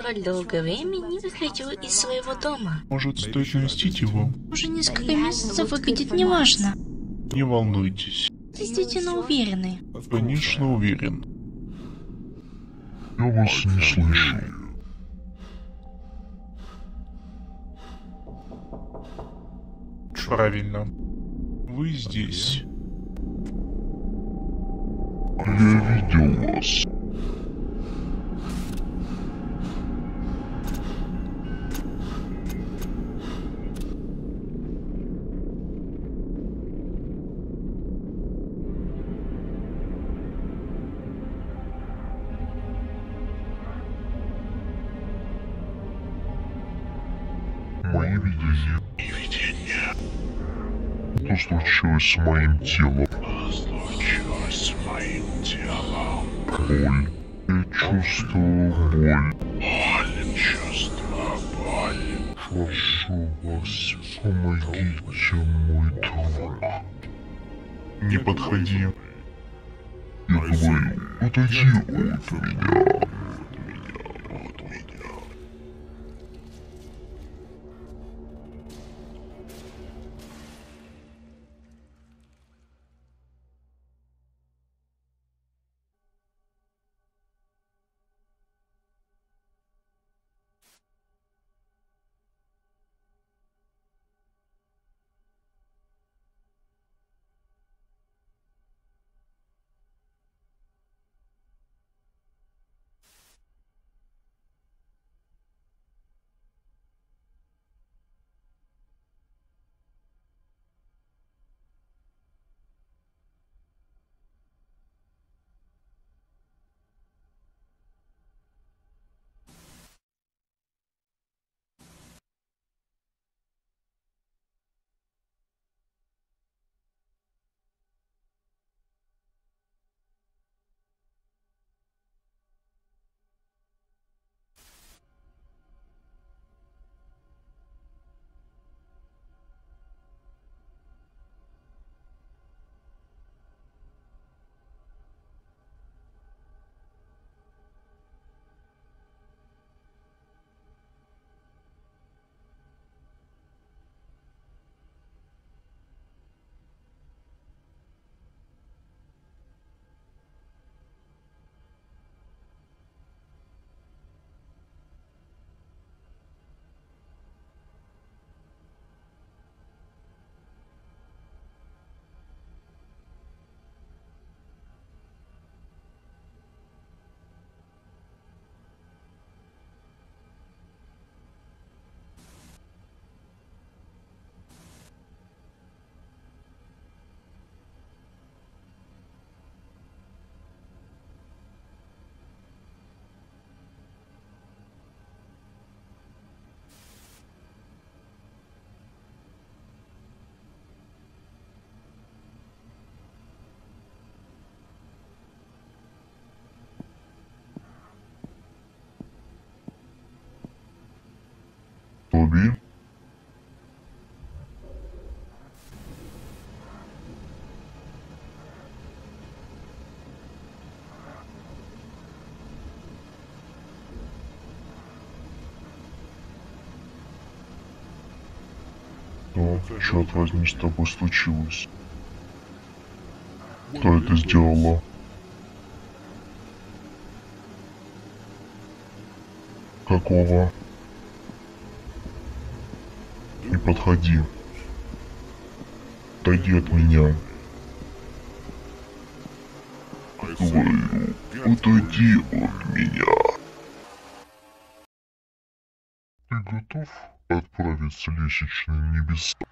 столь долгое время не выходил из своего дома. Может, стоит навестить его? Уже несколько месяцев выглядит неважно. Не волнуйтесь. Действительно уверены. Конечно, уверен. Я вас не слышу. Правильно. Вы здесь. Я видел вас. Мои видения. Что случилось с моим телом? Боль. Я чувствую боль. Прошу вас, помогите, мой друг. Не подходи. Я говорю, отойди от меня. Тоби? Что, черт возьми, с тобой случилось? Кто это сделала? Какого? Не подходи. Отойди от меня. Говорю, отойди от меня. Ты готов отправиться в лестничные небеса?